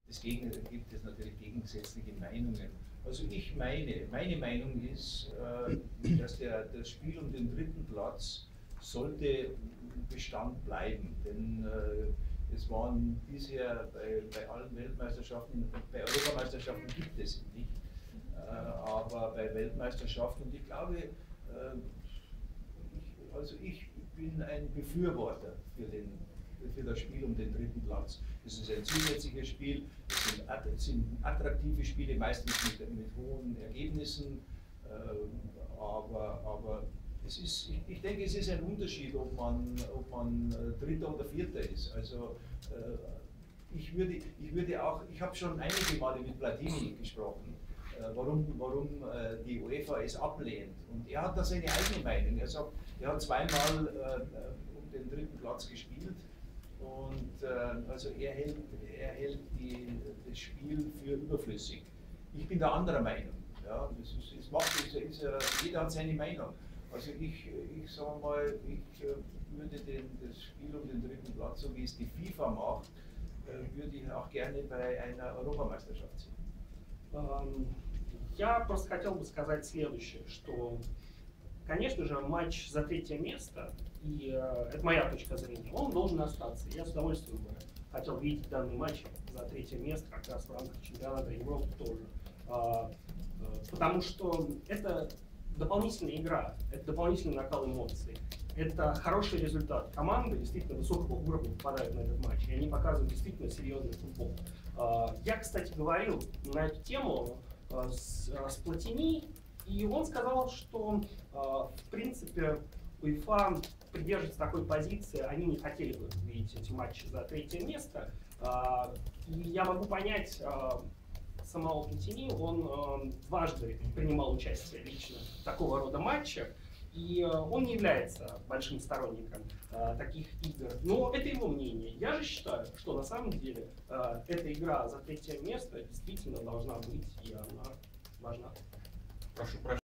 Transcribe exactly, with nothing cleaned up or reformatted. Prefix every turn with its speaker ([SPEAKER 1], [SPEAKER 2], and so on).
[SPEAKER 1] Deswegen gibt es natürlich gegensätzliche Meinungen. Also ich meine, meine Meinung ist, äh, dass der, das Spiel um den dritten Platz sollte Bestand bleiben. Denn äh, es waren bisher bei, bei allen Weltmeisterschaften, bei Europameisterschaften gibt es ihn nicht, äh, aber bei Weltmeisterschaften, und ich glaube, äh, ich, also ich bin ein Befürworter für den für das Spiel um den dritten Platz. Es ist ein zusätzliches Spiel, es sind, es sind attraktive Spiele, meistens mit, mit hohen Ergebnissen, äh, aber, aber es ist, ich, ich denke, es ist ein Unterschied, ob man, ob man Dritter oder Vierter ist. Also äh, ich, würde, ich würde auch, ich habe schon einige Male mit Platini gesprochen, äh, warum, warum äh, die UEFA es ablehnt. Und er hat da seine eigene Meinung. Er sagt, er hat zweimal äh, um den dritten Platz gespielt. Und äh, also er hält, er hält die, das Spiel für überflüssig. Ich bin der anderer Meinung. Ja, das ist, es macht, ist, ist, ist, jeder hat seine Meinung. Also ich, ich sage mal, ich äh, würde den, das Spiel um den dritten Platz, so wie es die FIFA macht, äh, würde ich auch gerne bei einer Europameisterschaft sehen.
[SPEAKER 2] Ähm, я просто хотел бы сказать следующее, что, конечно же, матч за третье место, и э, это моя точка зрения, он должен остаться. Я с удовольствием бы хотел видеть данный матч за третье место, как раз в рамках чемпионата Европы тоже. Э, э, потому что это дополнительная игра, это дополнительный накал эмоций. Это хороший результат. Команды действительно высокого уровня попадают на этот матч, и они показывают действительно серьезный футбол. Э, я, кстати, говорил на эту тему с, с Платини, и он сказал, что в принципе УЕФА придерживается такой позиции, они не хотели бы видеть эти матчи за третье место. И я могу понять самого Платини, он дважды принимал участие лично в такого рода матчах, и он не является большим сторонником таких игр. Но это его мнение. Я же считаю, что на самом деле эта игра за третье место действительно должна быть, и она важна.
[SPEAKER 3] Прошу прощения.